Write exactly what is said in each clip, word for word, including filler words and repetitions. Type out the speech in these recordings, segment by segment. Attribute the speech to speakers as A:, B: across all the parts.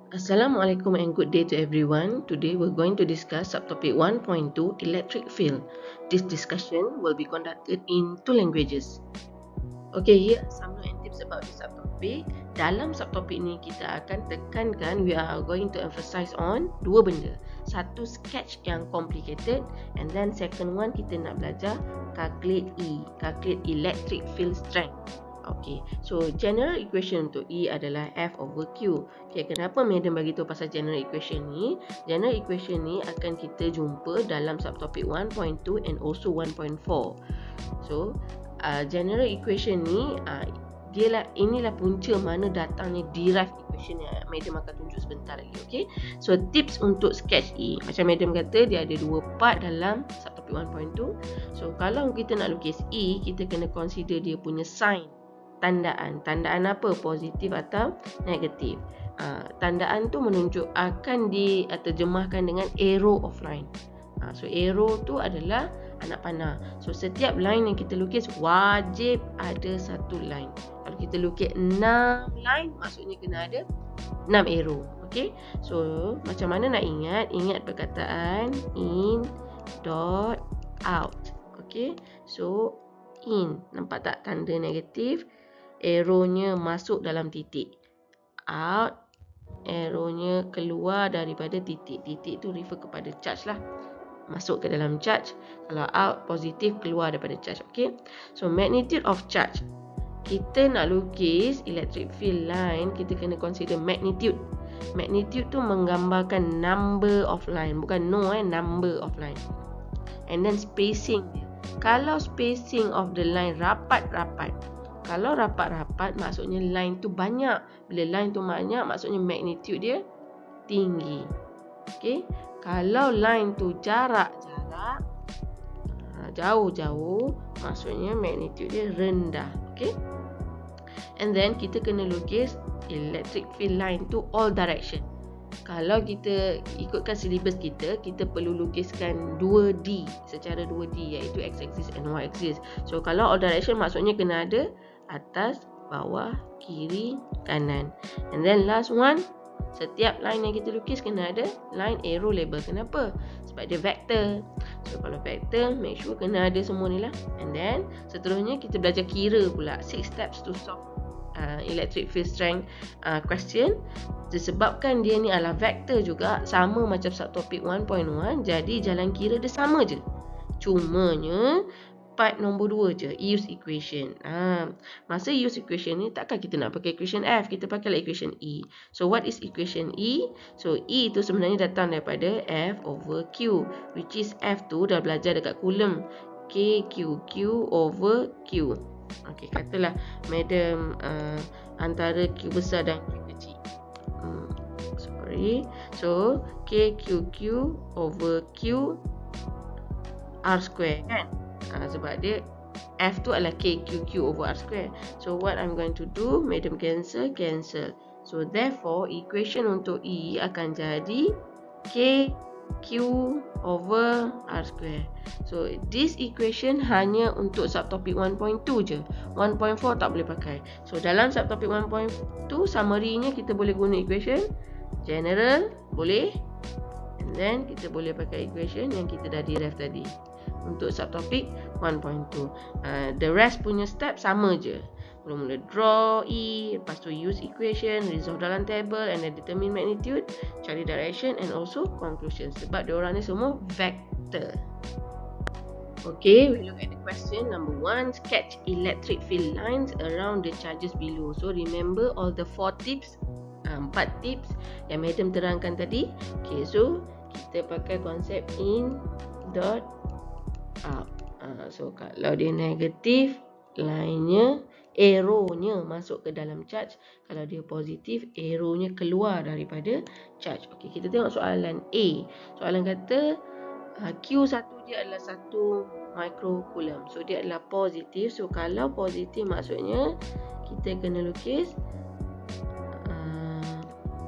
A: Assalamualaikum and good day to everyone. Today we're going to discuss subtopic one point two electric field. This discussion will be conducted in two languages. Okay, here are some notes and tips about this subtopic. Dalam subtopik ni kita akan tekankan, we are going to emphasize on dua benda. Satu, sketch yang complicated, and then second one kita nak belajar calculate E, calculate electric field strength. Okay, so general equation untuk E adalah F over Q. Okay, kenapa Madam bagi tahu pasal general equation ni? General equation ni akan kita jumpa dalam subtopic one point two and also one point four. So, uh, general equation ni, uh, dia lah, inilah punca mana datangnya derived equation yang Madam akan tunjuk sebentar lagi. Okay, so tips untuk sketch E. Macam Madam kata, dia ada dua part dalam subtopic one point two. So, kalau kita nak lukis E, kita kena consider dia punya sign. Tandaan. Tandaan apa? Positif atau negatif. Uh, tandaan tu menunjuk akan diterjemahkan dengan arrow of line. Uh, so arrow tu adalah anak panah. So setiap line yang kita lukis wajib ada satu line. Kalau kita lukis enam line, maksudnya kena ada enam arrow. Okay. So macam mana nak ingat? Ingat perkataan in, dot, out. Okay. So in. Nampak tak tanda negatif? Arrow-nya masuk dalam titik. Out, arrow-nya keluar daripada titik. Titik tu refer kepada charge lah. Masuk ke dalam charge. Kalau out, positif, keluar daripada charge. Okay. So, magnitude of charge. Kita nak lukis electric field line, kita kena consider magnitude. Magnitude tu menggambarkan number of line. Bukan no eh, number of line. And then spacing. Kalau spacing of the line rapat-rapat, kalau rapat-rapat maksudnya line tu banyak. Bila line tu banyak maksudnya magnitude dia tinggi. Okey. Kalau line tu jarak-jarak, jauh-jauh, maksudnya magnitude dia rendah. Okey. And then kita kena lukis electric field line tu all direction. Kalau kita ikutkan silibus kita, kita perlu lukiskan dua D secara dua D, iaitu x-axis and y-axis. So kalau all direction maksudnya kena ada atas, bawah, kiri, kanan. And then last one, setiap line yang kita lukis kena ada line arrow label. Kenapa? Sebab dia vector. So kalau vector, make sure kena ada semua ni lah. And then seterusnya kita belajar kira pula, six steps to solve uh, electric field strength uh, question. Disebabkan dia ni adalah vector juga, sama macam subtopik one point one, jadi jalan kira dia sama je. Cumanya part nombor dua je, use equation. Ha, masa use equation ni takkan kita nak pakai equation F, kita pakailah equation E. So what is equation E? So E tu sebenarnya datang daripada F over Q, which is F tu dah belajar dekat Coulomb, K Q Q over Q. Okey, katalah Madam uh, antara Q besar dan Q kecil. Hmm, sorry. So K Q Q over Q R square kan? Ha, sebab dia F tu adalah K Q Q over R square. So what I'm going to do, Madam cancel, cancel. So therefore equation untuk E akan jadi K Q over R square. So this equation hanya untuk subtopik one point two je. one point four tak boleh pakai. So dalam subtopik one point two summary-nya kita boleh guna equation general, boleh. And then kita boleh pakai equation yang kita dah derive tadi untuk subtopik one point two. Uh, the rest punya step sama je. Mula-mula draw E, lepas tu use equation, resolve dalam table, and then determine magnitude, cari direction, and also conclusion. Sebab diorang ni semua vector. Okay, we look at the question number one. Sketch electric field lines around the charges below. So remember all the four tips, empat um, tips yang Madam terangkan tadi. Okay, so kita pakai konsep in, dot, out. Uh, so kalau dia negatif, line-nya, arrow-nya masuk ke dalam charge. Kalau dia positif, arrow-nya keluar daripada charge. Okey, kita tengok soalan A. Soalan kata uh, Q satu dia adalah satu microcoulomb. So dia adalah positif. So kalau positif maksudnya kita kena lukis uh,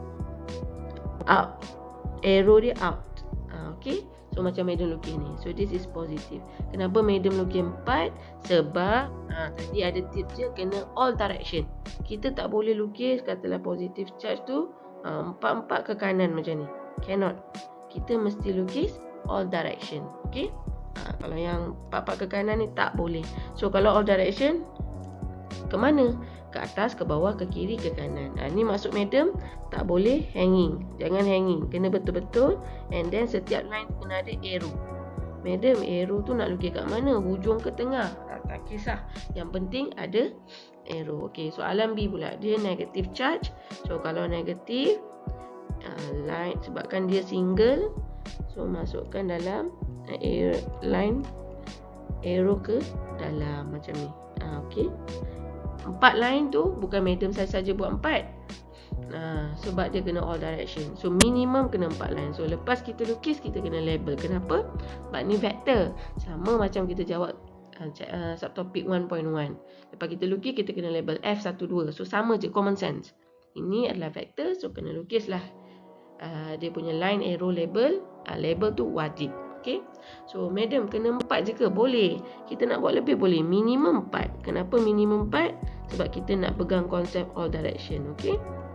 A: out. Arrow dia out. Uh, Okey. So macam Madam lukis ni. So this is positive. Kenapa Madam lukis empat? Sebab ha, tadi ada tips dia kena all direction. Kita tak boleh lukis katalah positive charge tu uh, empat-empat ke kanan macam ni. Cannot. Kita mesti lukis all direction. Okay. Uh, kalau yang empat-empat ke kanan ni tak boleh. So kalau all direction, ke mana? Ke atas, ke bawah, ke kiri, ke kanan. Ha, ni maksud madam tak boleh hanging. Jangan hanging. Kena betul-betul. And then setiap line kena ada arrow. Madam, arrow tu nak lukis kat mana? Hujung ke tengah? Ha, tak kisah. Yang penting ada arrow. Okey, soalan B pula. Dia negative charge. So kalau negative, uh, line sebabkan dia single. So masukkan dalam uh, line arrow ke dalam macam ni. Uh, Okey. Empat line tu bukan madam saya saja buat empat. Nah, sebab dia kena all direction. So minimum kena empat line. So lepas kita lukis kita kena label. Kenapa? Sebab ni vektor. Sama macam kita jawab uh, uh, subtopik one point one. Lepas kita lukis kita kena label F one two. So sama je, common sense. Ini adalah vektor, so kena lukislah uh, dia punya line, arrow, label. Uh, label tu wajib. Okay. So madam kena empat je ke? Boleh. Kita nak buat lebih boleh. Minimum empat. Kenapa minimum empat? Sebab kita nak pegang konsep all direction. Okay.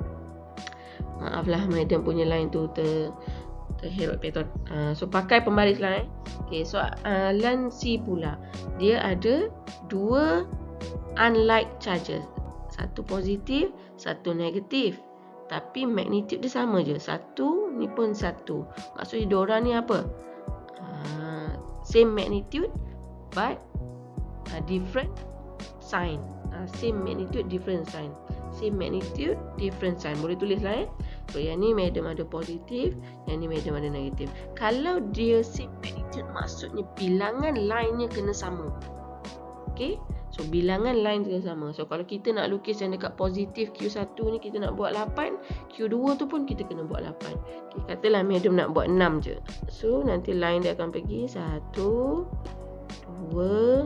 A: Maaflah madam punya line tu ter terherot petot. Uh, so pakai pembaris line. Okay. So soalan uh, C pula. Dia ada dua unlike charges. Satu positif, satu negatif. Tapi magnitude dia sama je. Satu ni pun satu. Maksudnya diorang ni apa? Uh, same magnitude but uh, different sign. Uh, same magnitude, different sign. Same magnitude, different sign. Boleh tulis lah eh. So yang ni madam ada positif, yang ni madam ada negatif. Kalau dia same magnitude, maksudnya bilangan line-nya kena sama. Okay. So bilangan line kena sama. So kalau kita nak lukis yang dekat positif Q one ni kita nak buat lapan, Q two tu pun kita kena buat lapan. Okay, katalah madam nak buat enam je. So nanti line dia akan pergi satu, dua,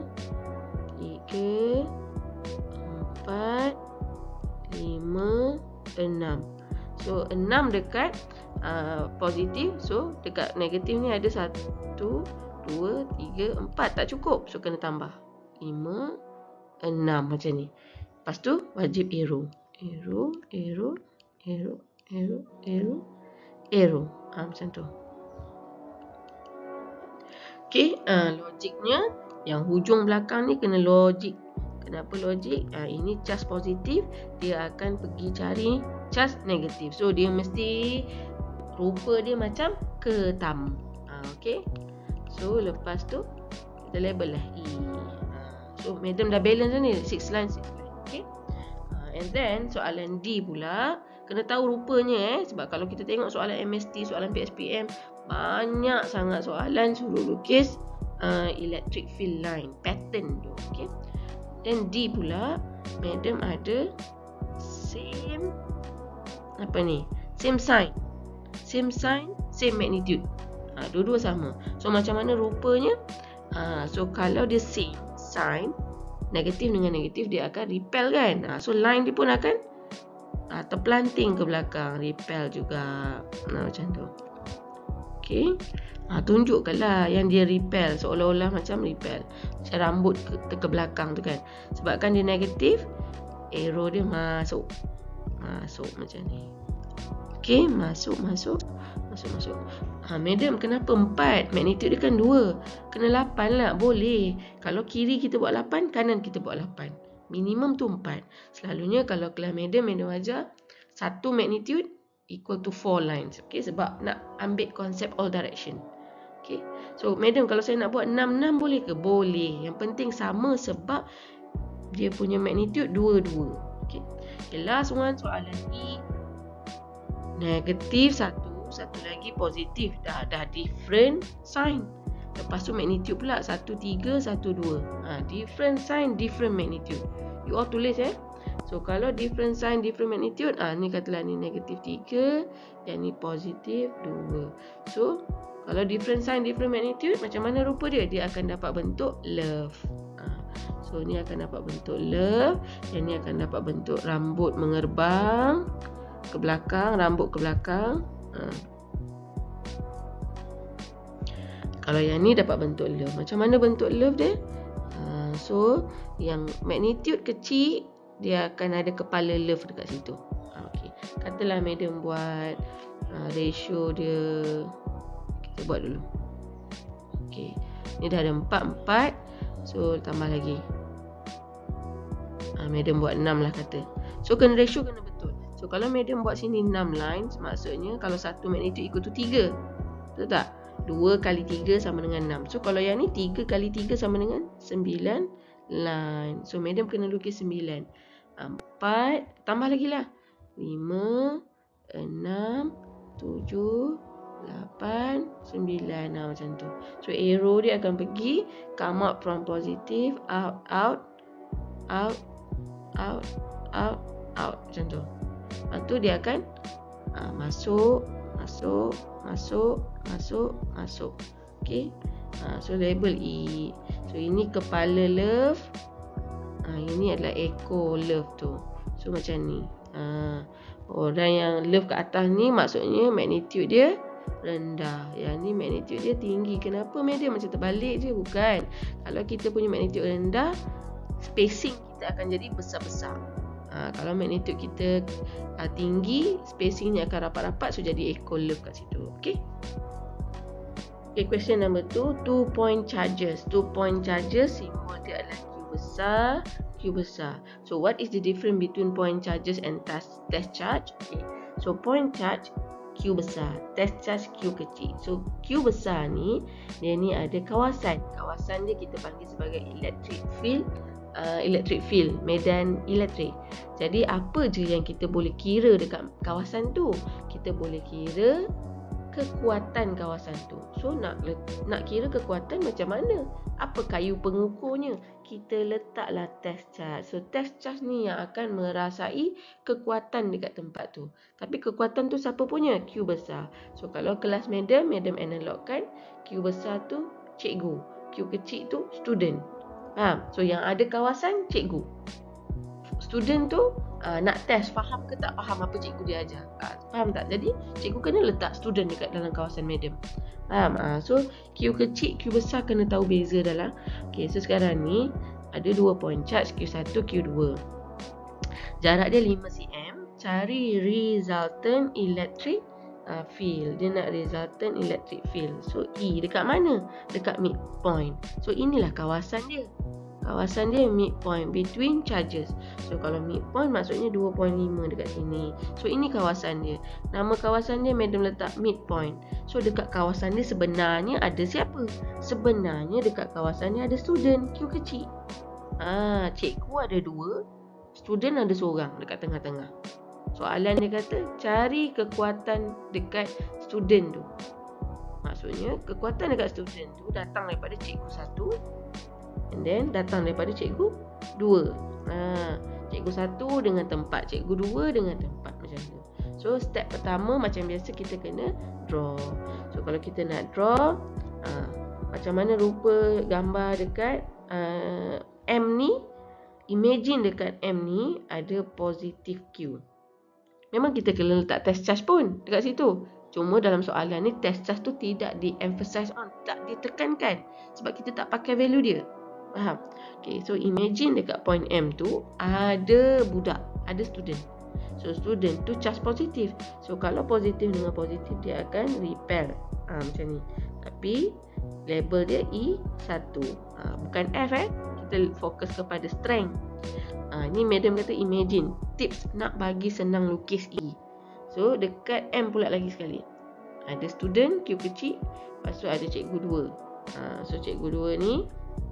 A: tiga, empat, lima, enam. So enam dekat uh, positif. So dekat negatif ni ada satu, dua, tiga, empat. Tak cukup. So kena tambah lima, enam macam ni. Lepas tu wajib arrow. Arrow, arrow, arrow, arrow, arrow, arrow. Ha, macam tu. Okay, uh, logiknya yang hujung belakang ni kena logik. Kenapa logik? Uh, ini charge positif, dia akan pergi cari charge negatif. So dia mesti rupa dia macam ketam. Uh, okay. So lepas tu kita label lah E. So madam dah balance ni, six line, six line. Okay. Uh, and then soalan D pula kena tahu rupanya eh. Sebab kalau kita tengok soalan M S T, soalan P S P M, banyak sangat soalan suruh lukis uh, electric field line, pattern tu. Okay. Dan D pula madam ada same apa ni? Same sign. Same sign, same magnitude. Ha, dua-dua sama. So macam mana rupanya? Ha, so kalau dia same sign, negatif dengan negatif dia akan repel kan? Ha, so line dia pun akan ha, terpelanting ke belakang, repel juga. Nah, macam tu. Okay. Ha, tunjukkanlah yang dia repel, seolah-olah macam repel. Macam rambut ke, ke belakang tu kan. Sebabkan dia negatif, arrow dia masuk. Masuk macam ni. Okay, masuk, masuk. Masuk, masuk. Ha, madam, kenapa empat? Magnitude dia kan dua. Kena lapan lah, boleh. Kalau kiri kita buat lapan, kanan kita buat lapan. Minimum tu empat. Selalunya kalau kelas madam, madam ajar satu magnitude equal to four lines. Okay, sebab nak ambil konsep all direction. Okay, so madam kalau saya nak buat enam enam boleh ke? Boleh. Yang penting sama sebab dia punya magnitude dua dua. Okay, okay, last one soalan E. Negatif satu, satu lagi positif. Dah dah different sign. Lepas tu magnitude pula satu tiga, satu dua. Ha, different sign, different magnitude. You all tulis eh. So kalau different sign, different magnitude, ah ni katalah ni negatif tiga, yang ni positif dua. So kalau different sign, different magnitude, macam mana rupa dia? Dia akan dapat bentuk love. Ah, so ni akan dapat bentuk love, yang ni akan dapat bentuk rambut mengerbang ke belakang, rambut ke belakang. Ah. Kalau yang ni dapat bentuk love. Macam mana bentuk love dia? Ah, so yang magnitude kecil, dia akan ada kepala love dekat situ. Okay. Katalah madam buat uh, ratio dia, kita buat dulu. Okey, ni dah ada empat empat. So tambah lagi. Uh, madam buat enam lah kata. So kena ratio kena betul. So kalau madam buat sini enam lines, maksudnya kalau satu magnitude equal to tiga. Betul tak? dua kali tiga sama dengan enam. So kalau yang ni tiga kali tiga sama dengan sembilan line. So madam kena lukis sembilan. empat, tambah lagi lah. lima, enam, tujuh, lapan, sembilan. Nah, macam tu. So arrow dia akan pergi, come out from positive, out, out, out, out, out, out. Macam tu. Lepas tu dia akan uh, masuk, masuk, masuk, masuk, masuk. Okay. Uh, so label E. So ini kepala love. Uh, ini adalah ekor love tu. So macam ni. Uh, orang yang love kat atas ni maksudnya magnitude dia rendah. Yang ni magnitude dia tinggi. Kenapa madam macam terbalik je? Bukan. Kalau kita punya magnitude rendah, spacing kita akan jadi besar-besar. Ha, kalau magnitude kita uh, tinggi, spacing ni akan rapat-rapat. So jadi ekor love kat situ. Okay. Okay, question number two. Two point charges. Two point charges, simbol dia adalah Q besar, Q besar. So what is the difference between point charges and test, test charge? Okay. So point charge Q besar, test charge Q kecil. So Q besar ni, dia ni ada kawasan. Kawasan dia kita panggil sebagai electric field. Uh, electric field, medan elektrik. Jadi apa je yang kita boleh kira dekat kawasan tu? Kita boleh kira kekuatan kawasan tu. So nak nak kira kekuatan macam mana? Apa kayu pengukurnya? Kita letaklah test charge. So test charge ni yang akan merasai kekuatan dekat tempat tu. Tapi kekuatan tu siapa punya? Q besar. So kalau kelas madam, madam analog kan, Q besar tu cikgu, Q kecil tu student. Faham? So yang ada kawasan cikgu. Student tu uh, nak test faham ke tak faham apa cikgu dia ajar. Uh, faham tak? Jadi cikgu kena letak student dekat dalam kawasan madam. Faham? Uh, so Q kecil, Q besar kena tahu beza dalam. Okay, so sekarang ni ada dua point charge, Q satu, Q dua. Jarak dia lima sentimeter. Cari resultant electric uh, field. Dia nak resultant electric field. So E dekat mana? Dekat midpoint. So inilah kawasan dia. Kawasan dia midpoint between charges. So kalau midpoint maksudnya dua perpuluhan lima dekat sini. So ini kawasan dia. Nama kawasan dia madam letak midpoint. So dekat kawasan dia sebenarnya ada siapa? Sebenarnya dekat kawasan dia ada student Q kecil. Ah, cikgu ada dua, student ada seorang dekat tengah-tengah. Soalan dia kata cari kekuatan dekat student tu. Maksudnya kekuatan dekat student tu datang daripada cikgu satu, and then datang daripada cikgu dua. Ha, cikgu satu dengan tempat, cikgu dua dengan tempat, macam tu. So step pertama macam biasa kita kena draw. So kalau kita nak draw, ha, macam mana rupa gambar dekat uh, M ni. Imagine dekat M ni ada positive Q. Memang kita kena letak test charge pun dekat situ. Cuma dalam soalan ni test charge tu tidak di-emphasize on, tak ditekankan sebab kita tak pakai value dia. Faham? Okay, so imagine dekat point M tu ada budak, ada student. So student tu charge positif. So kalau positif dengan positif dia akan repel. Ha, macam ni. Tapi label dia E satu. Ha, bukan F eh. Kita fokus kepada strength. Ha, ni madam kata imagine. Tips nak bagi senang lukis E. So dekat M pula lagi sekali. Ada student Q kecil. Lepas tu ada cikgu dua. Ha, so cikgu dua ni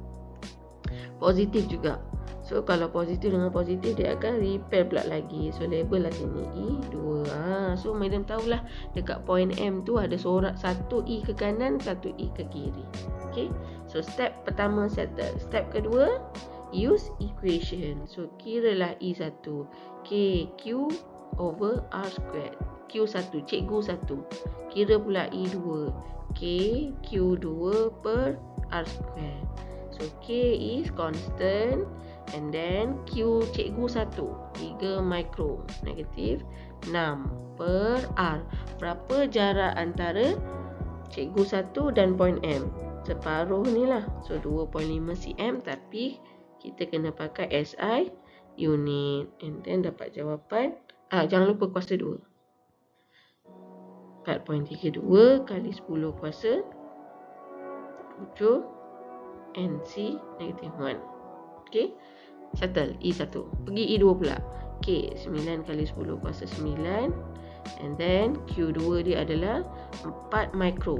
A: positif juga. So kalau positif dengan positif dia akan repel pula lagi. So label lah sini E dua. Ha, so madam tahulah dekat point M tu ada sorak satu E ke kanan, satu E ke kiri. Okay. So step pertama settle. Step kedua use equation. So kiralah E satu. K Q over R squared. Q satu, cikgu satu. Kira pula E dua. K Q dua per R squared. So K is constant. And then Q cikgu satu, tiga mikro, negatif enam per R. Berapa jarak antara cikgu satu dan point M? Separuh ni lah. So dua perpuluhan lima sentimeter. Tapi kita kena pakai S I unit. And then dapat jawapan Ah, jangan lupa kuasa dua. empat perpuluhan tiga dua kali sepuluh kuasa tujuh N C negatif satu. Okey. Settle E satu. Pergi E dua pula. Okey, sembilan kali sepuluh kuasa sembilan. And then Q dua dia adalah empat mikro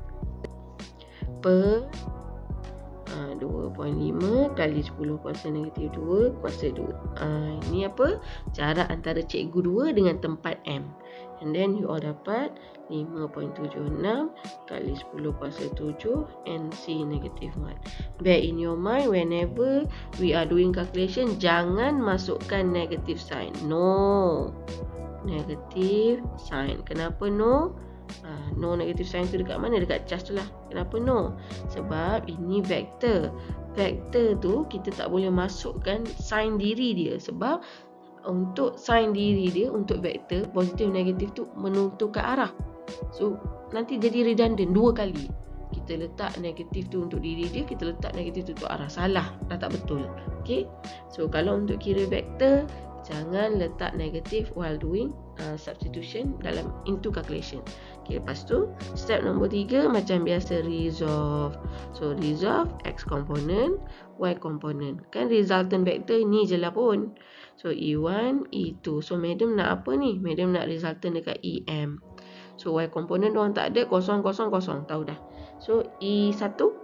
A: per uh, dua perpuluhan lima kali sepuluh kuasa negatif dua kuasa dua. Uh, ini apa? Jarak antara cikgu dua dengan tempat M. And then you all dapat lima perpuluhan tujuh enam kali sepuluh kuasa tujuh N C negatif satu. Bear in your mind, whenever we are doing calculation, jangan masukkan negative sign. No. Negative sign. Kenapa no? Uh, no negative sign tu dekat mana? Dekat charge tu lah. Kenapa no? Sebab ini vektor. Vektor tu kita tak boleh masukkan sign diri dia. Sebab untuk sign diri dia, untuk vektor positif negatif tu menentukan ke arah. So nanti jadi redundant dua kali. Kita letak negatif tu untuk diri dia, kita letak negatif tu untuk arah. Salah, dah tak betul. Okay. So kalau untuk kira vektor, jangan letak negatif while doing uh, substitution dalam into calculation. Okay, lepas tu step nombor tiga macam biasa, resolve. So resolve X component, Y component. Kan resultant vector ni je lah pun. So E one, E two. So madam nak apa ni? Madam nak resultant dekat E M. So Y component orang tak ada, kosong kosong kosong, tahu dah. So E one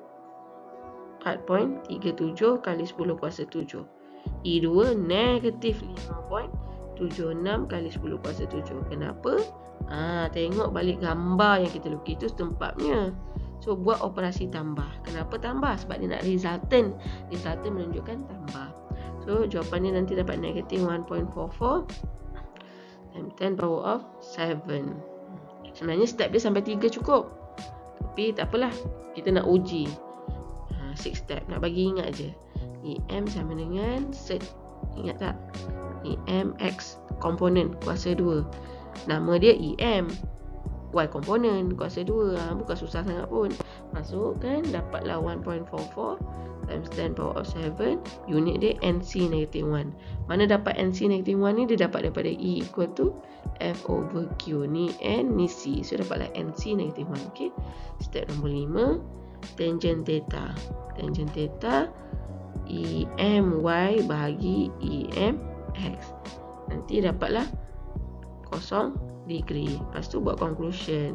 A: empat perpuluhan tiga tujuh kali sepuluh kuasa tujuh. E two negatif lima perpuluhan tujuh enam kali sepuluh kuasa tujuh. Kenapa? Ah, tengok balik gambar yang kita lukis tu tempatnya. So buat operasi tambah. Kenapa tambah? Sebab dia nak resultant. Resultant menunjukkan tambah. So jawapannya nanti dapat negatif one point four four times ten power of seven. Sebenarnya step dia sampai tiga cukup. Tapi tak apalah. Kita nak uji. Ha, six step. Nak bagi ingat je. E M sama dengan set. Ingat tak? E M X komponen kuasa dua. Nama dia E M. Y komponen kuasa dua. Ha, bukan susah sangat pun. Masukkan, dapatlah one point four four times ten power of seven. Unit dia N C negatif one. Mana dapat N C negatif one ni? Dia dapat daripada E equal to F over Q. Ni N, ni C. So dapatlah N C negatif one. Okay. Step nombor lima. Tangent theta. Tangent theta E M Y bahagi E M X. Nanti dapatlah kosong degree. Lepas tu buat conclusion.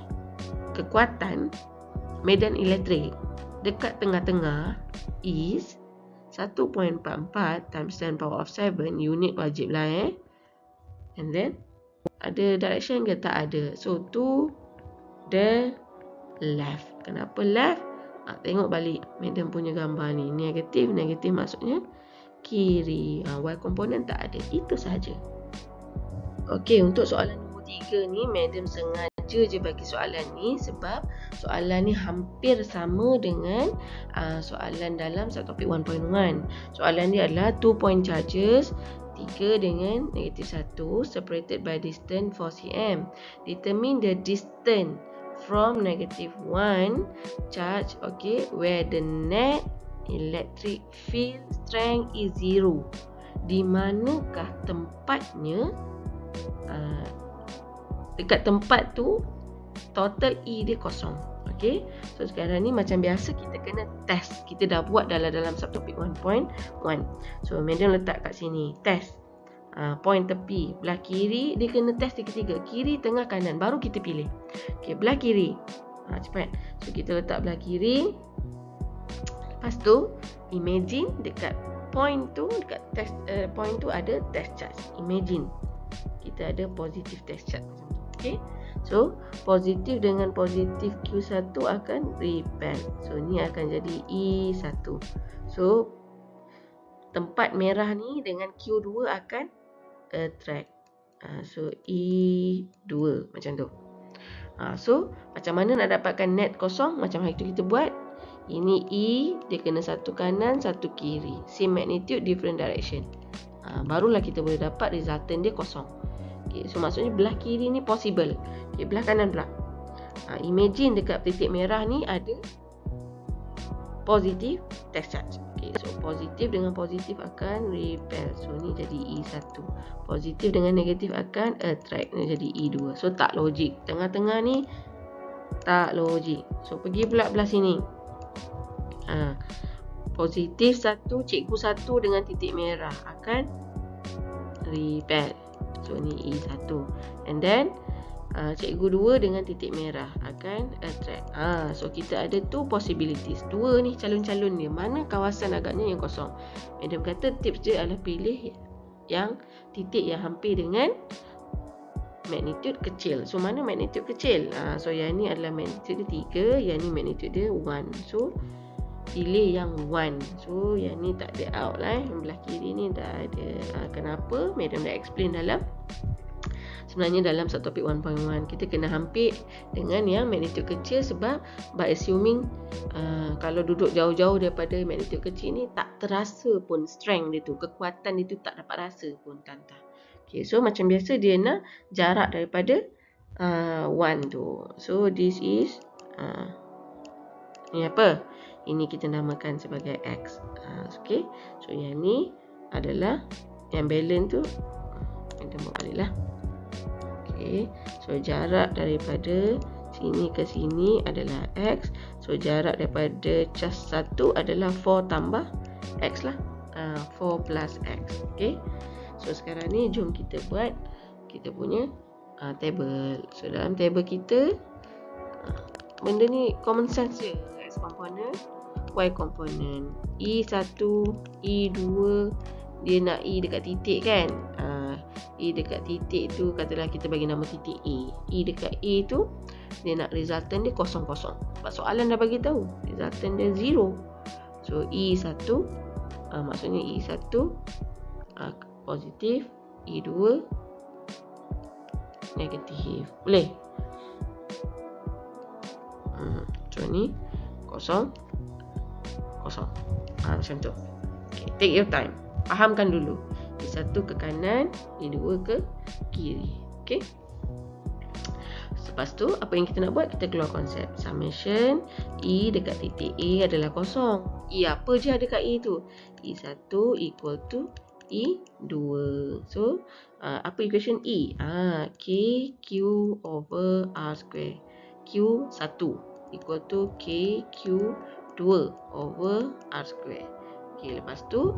A: Kekuatan medan elektrik dekat tengah-tengah is one point four four times ten power of seven. Unit wajib lah eh. And then ada direction ke? Tak ada. So to the left. Kenapa left? Ha, tengok balik madam punya gambar ni. Negatif, negatif maksudnya kiri. Ha, Y komponen tak ada. Itu sahaja. Okey, untuk soalan nombor tiga ni, madam sengaja je bagi soalan ni sebab soalan ni hampir sama dengan uh, soalan dalam subtopik one point one. Soalan dia adalah two point charges, tiga dengan negatif satu, separated by distance four centimeter. Determine the distance from negative one charge, okay, where the net electric field strength is zero. Di manakah tempatnya? Uh, dekat tempat tu total E dia kosong. Okay, so sekarang ni macam biasa kita kena test. Kita dah buat dalam dalam subtopik one point one. So madam letak kat sini test. Uh, point tepi belah kiri, dia kena test tiga-tiga, kiri, tengah, kanan, baru kita pilih. Okay, belah kiri. Ha, cepat. So kita letak belah kiri. Lepas tu imagine dekat point tu, dekat test uh, point tu ada test charge. Imagine kita ada positif test charge. Okay, so positif dengan positif Q one akan repel. So ni akan jadi E one. So tempat merah ni dengan Q two akan attract. Uh, so E two macam tu. Uh, so macam mana nak dapatkan net kosong? Macam hari tu kita buat. Ini E, dia kena satu kanan, satu kiri. Same magnitude, different direction. Uh, barulah kita boleh dapat resultant dia kosong. Okay, so maksudnya belah kiri ni possible. Okay, belah kanan pula. Uh, imagine dekat titik merah ni ada positif test charge. Okay. Okay, so positif dengan positif akan repel. So ni jadi E satu. Positif dengan negatif akan attract. Ni jadi E dua. So tak logik. Tengah-tengah ni tak logik. So pergi pula belah sini. Ha. Positif satu, cikgu satu dengan titik merah akan repel. So ni E satu. And then Uh, cikgu dua dengan titik merah akan attract. Ah, so kita ada two possibilities. Dua ni calon-calon dia. Mana kawasan agaknya yang kosong? Madam kata tips dia adalah pilih yang titik yang hampir dengan magnitude kecil. So mana magnitude kecil? Ah, so yang ni adalah magnitude dia tiga, yang ni magnitude dia satu. So pilih yang satu. So yang ni tak ada out lah. Eh. Belah kiri ni dah ada. Ah, kenapa? Madam dah explain dalam sebenarnya dalam satu topik satu titik satu kita kena hampir dengan yang magnitude kecil sebab by assuming uh, kalau duduk jauh-jauh daripada magnitude kecil ni tak terasa pun strength dia tu, kekuatan dia tu tak dapat rasa pun tantah. Okay, so macam biasa dia nak jarak daripada uh, satu tu. So this is uh, ni apa? Ini kita namakan sebagai X. Uh, okay, so yang ni adalah yang balance tu. Kita buat balik lah. Okay. So jarak daripada sini ke sini adalah X. So jarak daripada cas satu adalah empat tambah X lah. uh, empat plus X. Okay. So sekarang ni jom kita buat kita punya uh, table. So dalam table kita uh, benda ni common sense je. X component, Y component. E satu, E dua, dia nak E dekat titik kan. uh, E dekat titik tu katalah kita bagi nama titik A. E dekat A tu dia nak resultant dia kosong kosong. Sebab soalan dah bagi tahu resultant dia zero. So E satu uh, maksudnya E satu uh, positif, E dua negatif. Boleh? Hmm, so ni kosong kosong. Ha, macam tu. Okay, take your time. Fahamkan dulu. E satu ke kanan, E dua ke kiri. Okey. Lepas tu apa yang kita nak buat? Kita keluar konsep summation E dekat titik A adalah kosong. E apa je ada kat E tu? E satu equal to E dua. So uh, apa equation E? Ah, K Q over R square. Q satu equal to K Q dua over R square. Okey, lepas tu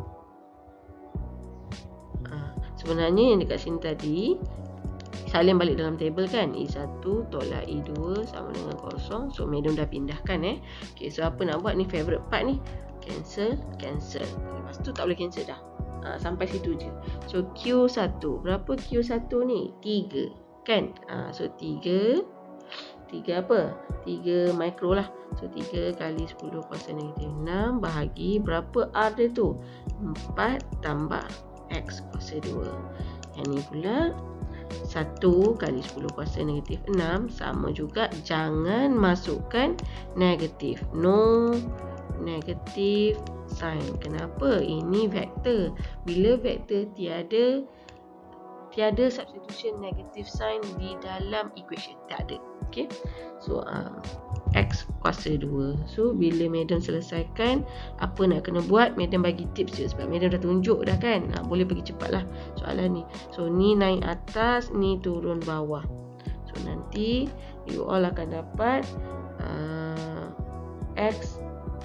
A: Ha, sebenarnya yang dekat sini tadi salin balik dalam table kan. E satu tolak E dua sama dengan kosong. So madam dah pindahkan eh. Okay, so apa nak buat ni favorite part ni? Cancel, cancel. Lepas tu tak boleh cancel dah. Ha, sampai situ je. So Q satu. Berapa Q satu ni? tiga kan? Ha, so tiga tiga apa? tiga mikro lah. So tiga kali sepuluh kuasa negatif enam bahagi berapa R dia tu? empat tambah X kuasa dua. Yang ni pula satu kali sepuluh kuasa negatif enam sama juga. Jangan masukkan negatif. No negatif sign. Kenapa? Ini vektor. Bila vektor tiada tiada substitution negative sign di dalam equation. Tak ada. Okay. So um, X kuasa dua. So bila madam selesaikan apa nak kena buat, madam bagi tips je sebab madam dah tunjuk dah kan. Ha, boleh pergi cepat lah soalan ni. So ni naik atas, ni turun bawah. So nanti you all akan dapat uh, X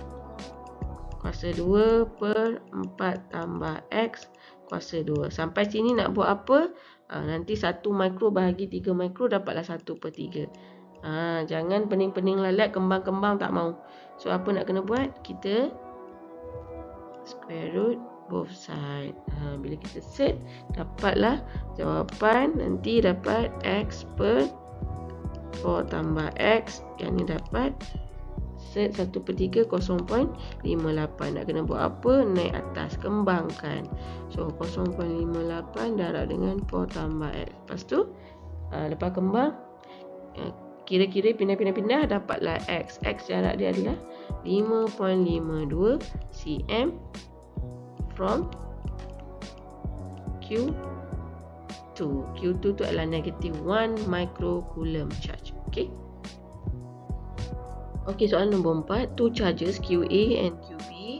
A: kuasa dua per empat tambah X kuasa dua. Sampai sini nak buat apa? Ha, nanti satu mikro bahagi tiga mikro dapatlah satu per tiga. Ha, jangan pening-pening lalat, kembang-kembang tak mau. So apa nak kena buat? Kita square root both side. Ha, bila kita set, dapatlah jawapan. Nanti dapat X per empat tambah X. Yang ni dapat set satu per tiga, kosong perpuluhan lima lapan. Nak kena buat apa? Naik atas, kembangkan. So kosong perpuluhan lima lapan darab dengan empat tambah X. Lepas tu ha, lepas kembang, kira-kira pindah-pindah-pindah dapatlah X. X jarak dia adalah lima perpuluhan lima dua cm from Q two. Q two tu adalah negative one microcoulomb charge. Okay. Okay, soalan nombor empat. Two charges Q A and Q B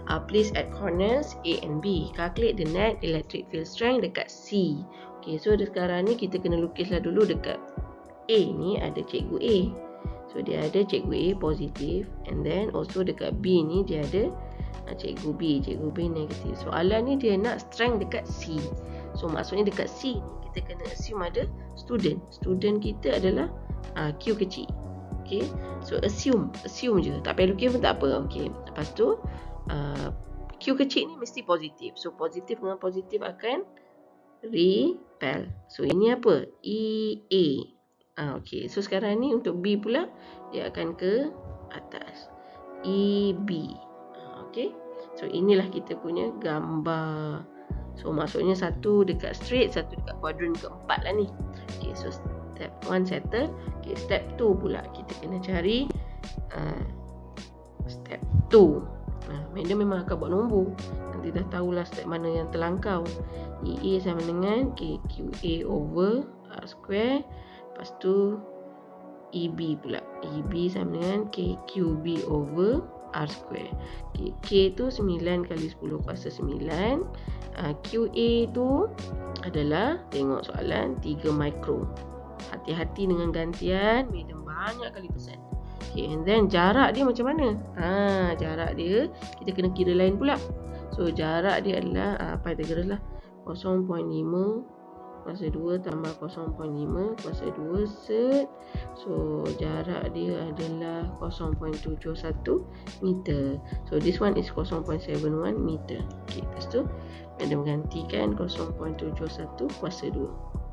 A: uh, place at corners A and B. Calculate the net electric field strength dekat C. Okay, so sekarang ni kita kena lukislah dulu dekat A ni ada cikgu A. So dia ada cikgu A positif, and then also dekat B ni dia ada uh, cikgu B, cikgu B negatif. Soalan ni dia nak strength dekat C. So maksudnya dekat C ni kita kena assume ada student. Student kita adalah uh, Q kecil. Okay, so assume, assume je. Tak payah lukis pun tak apa. Okay, lepas tu uh, Q kecil ni mesti positif. So positif dengan positif akan repel. So ini apa? E A. Ah, okay, so sekarang ni untuk B pula dia akan ke atas. E B. Ah, okay, so inilah kita punya gambar. So maksudnya satu dekat straight, satu dekat kuadran keempat lah ni. Okay, so step one settle. Okay, step two pula kita kena cari uh, step two. Nah, madam memang akan buat nombor. Nanti dah tahulah step mana yang terlangkau. E A sama dengan okay, Q A over R square. Lepas tu E B pula. E B sama dengan K Q B over R square. Okay, K tu sembilan kali sepuluh kuasa sembilan. Uh, Q A tu adalah, tengok soalan, tiga mikro. Hati-hati dengan gantian, madam banyak kali pesan. Okay, and then jarak dia macam mana? Ha, jarak dia kita kena kira lain pula. So jarak dia adalah uh, Pythagoras lah, kosong perpuluhan lima kuasa dua tambah kosong perpuluhan lima kuasa dua set. So jarak dia adalah kosong perpuluhan tujuh satu meter. So this one is kosong perpuluhan tujuh satu meter. Okay, lepas tu madam gantikan kosong perpuluhan tujuh satu kuasa dua.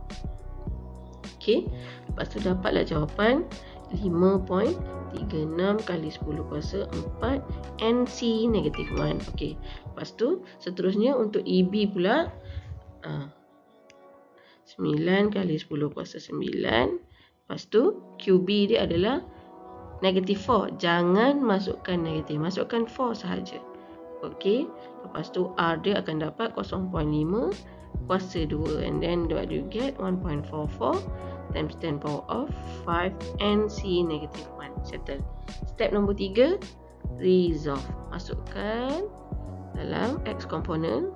A: Okay, lepas tu dapatlah jawapan lima perpuluhan tiga enam kali sepuluh kuasa empat N C negatif satu. Okay, lepas tu seterusnya untuk E B pula uh, sembilan kali sepuluh kuasa sembilan. Lepas tu Q B dia adalah negatif empat. Jangan masukkan negatif, masukkan empat sahaja. Okey, lepas tu R dia akan dapat kosong perpuluhan lima kuasa dua, and then what do you get? one point four four times ten power of five N C negatif satu. Settle. Step nombor tiga, resolve. Masukkan dalam X component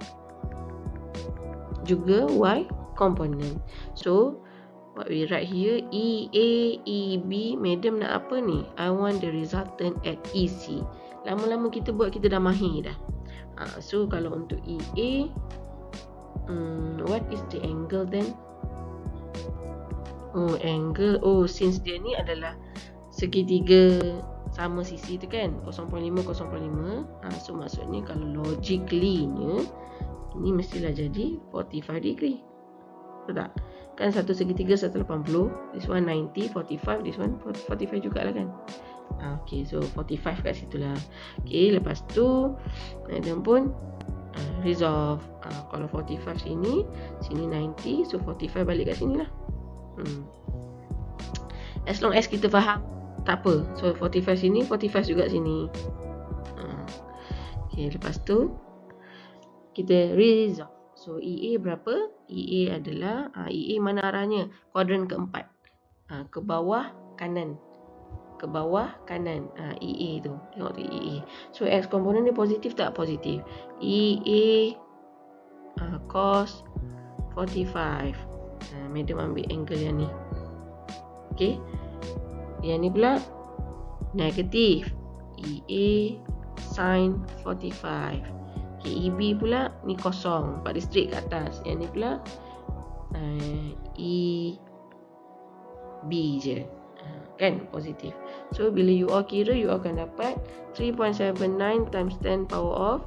A: juga Y component. So what we write here, E A, E B, madam nak apa ni? I want the resultant at E C. Lama-lama kita buat, kita dah mahir dah. Ha, so kalau untuk E A, um, what is the angle then? Oh, angle. Oh, since dia ni adalah segitiga sama sisi tu kan, kosong perpuluhan lima, kosong perpuluhan lima. Ha, so maksudnya kalau logically-nya ini mestilah jadi forty-five degree. Betul tak? Kan satu segitiga seratus lapan puluh, this one ninety, forty-five, this one forty-five jugalah kan. Ha, okay, so forty-five kat situ lah. Okay, lepas tu madam pun uh, resolve. Uh, kalau forty-five sini, sini ninety, so forty-five balik kat sini lah. Hmm. As long as kita faham, tak apa. So forty-five sini, forty-five juga sini. Uh, okay, lepas tu kita resolve. So E A berapa? E A adalah uh, E A mana arahnya? Kuadran keempat. Uh, ke bawah kanan. Ke bawah kanan. Uh, E A tu. Tengok tu E A. So X komponen dia positif tak? Positif. E A uh, cos forty-five. Uh, madam ambil angle yang ni. Okay. Yang ni pula negatif. E A sin forty-five. Okay, E B pula ni kosong, empat dia straight ke atas. Yang ni pula uh, E B je, uh, kan positif. So bila you all kira, you all akan dapat three point seven nine times ten power of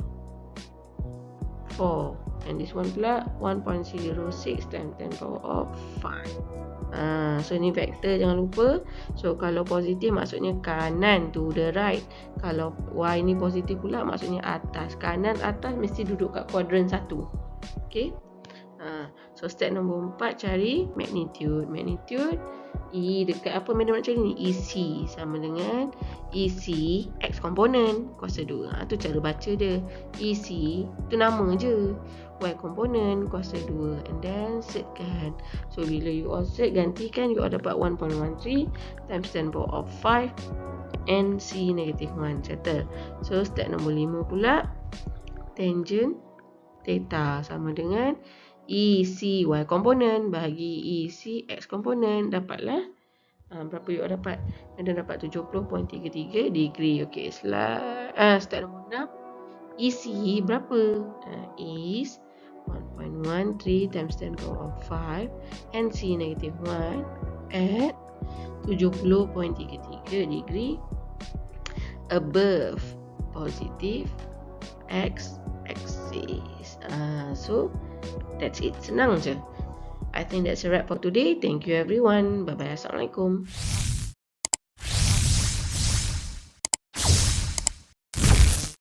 A: four, and this one pula one point zero six times ten power of five. Uh, so ni vektor, jangan lupa. So kalau positif maksudnya kanan to the right. Kalau Y ni positif pula maksudnya atas. Kanan atas mesti duduk kat kuadran satu. Okay. Uh, so step nombor empat, cari magnitude. Magnitude E dekat apa madam nak cari ni? E C sama dengan E C X komponen kuasa dua. Ha, tu cara baca dia. E C tu nama je. Y komponen kuasa dua, and then setkan. So bila you all set, gantikan, you all dapat one point one three times ten power of five and C negative one. Settle. So step nombor lima pula, tangent theta sama dengan E C Y komponen bahagi E C X komponen. Dapatlah ha, berapa you dapat? Ada dapat tujuh puluh perpuluhan tiga tiga degree. Okey, slide. Ah, step nombor enam. E C berapa? Uh, is one point one three times ten to the power of five and C negative one at tujuh puluh perpuluhan tiga tiga degree above positive X axis. Uh, so that's it. Senang je. I think that's a wrap for today. Thank you everyone. Bye bye. Assalamualaikum.